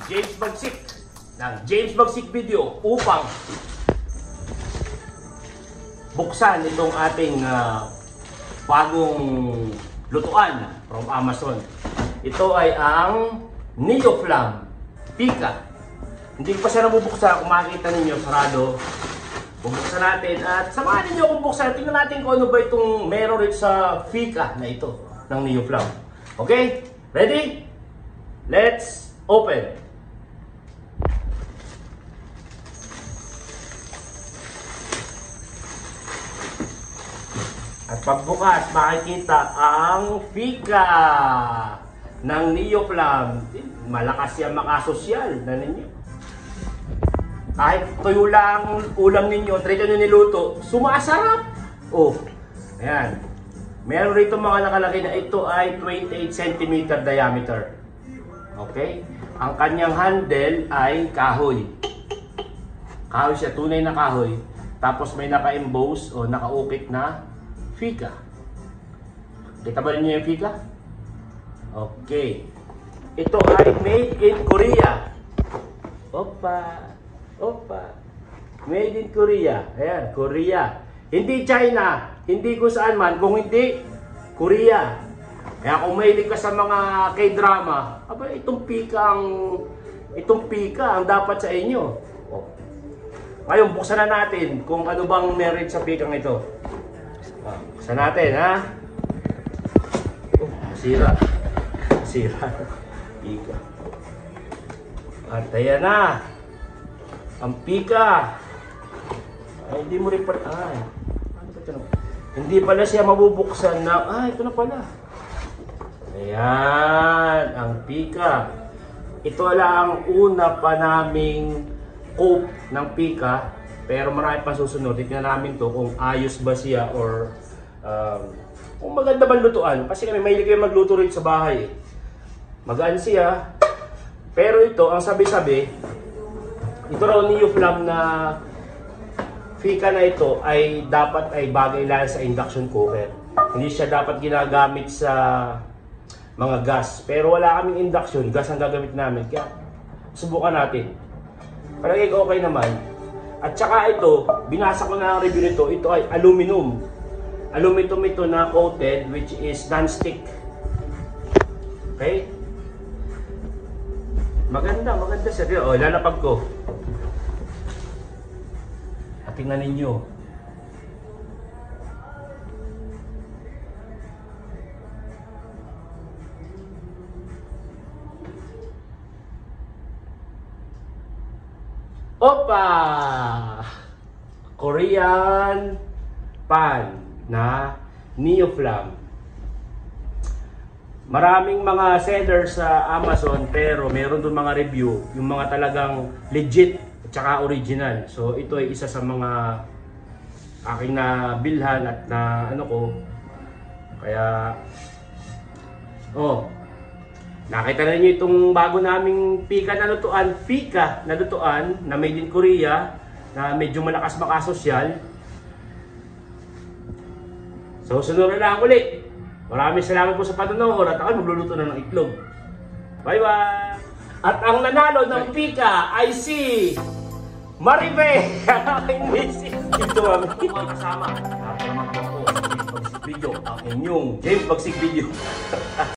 James Bagsik ng James Bagsik Video upang buksan itong ating bagong lutuan from Amazon. Ito ay ang Neoflam FIKA. Hindi ko pa siya nabubuksan. Kung makikita ninyo, sarado. Bubuksan natin at samahan ninyo kung buksan. Tingnan natin kung ano ba itong meron rin sa FIKA na ito ng Neoflam. Okay? Ready? Let's open. At pagbukas, makikita ang FIKA ng Neoflam. Malakas yan makasosyal na ninyo. Kahit tuyo lang ulam ninyo, trito nyo niluto, sumasarap! Oh, ayan. Meron rito mga nakalagay na ito ay 28 cm diameter. Okay? Ang kanyang handle ay kahoy. Kahoy siya, tunay na kahoy. Tapos may naka-emboss o naka-ukit na FIKA. Kita ba niyo yung FIKA? Okay. Ito ay made in Korea. Opa. Opa. Made in Korea. Ayan, Korea. Hindi China. Hindi kung saan man. Kung hindi, Korea. Kaya kung mahilig ka sa mga K-drama, aba, itong FIKA ang dapat sa inyo. Oh. Ngayon, buksan na natin kung ano bang meron sa FIKA ito. Buksan natin, ha? Oh, masira. Masira. FIKA. At ayan na. Ang FIKA. Ay, hindi mo rin pala. Ay, ano ba ito? Hindi pala siya mabubuksan na. Ito na pala. Ayan. Ang FIKA. Ito lang ang una pa naming coat ng FIKA. Pero marami pa susunod. Tignan namin to kung ayos ba siya or kung maganda ba lutuan. Kasi kami mahilig kayo magluto rin sa bahay. Magaan siya. Pero ito, ang sabi-sabi, ito raw Neoflam na FIKA na ito ay dapat ay bagay lang sa induction cooker. Hindi siya dapat ginagamit sa mga gas. Pero wala kaming induction, gas ang gagamit namin. Kaya subukan natin. Palagay ko okay naman. At saka ito, binasa ko na ang review nito, ito ay aluminum. Aluminum ito na coated which is non-stick. Okay? Maganda siya. O, lalapag ko. At tingnan ninyo. Opa! Korean pan na Neoflam. Maraming mga sellers sa Amazon pero meron doon mga review, yung mga talagang legit at saka original. So ito ay isa sa mga aking nabilhan at na ano ko. Kaya nakita na niyo itong bago naming FIKA na lutuan na made in Korea na medyo malakas makasosyal. So sunod na lang ulit. Maraming salamat po sa panonood at ako magluluto na ng itlog. Bye-bye! At ang nanalo ng FIKA ay si Maribe! Aking misis! Ito ang mga kasama. At naman po sa James Bagsik Video. Ang inyong James Bagsik Video.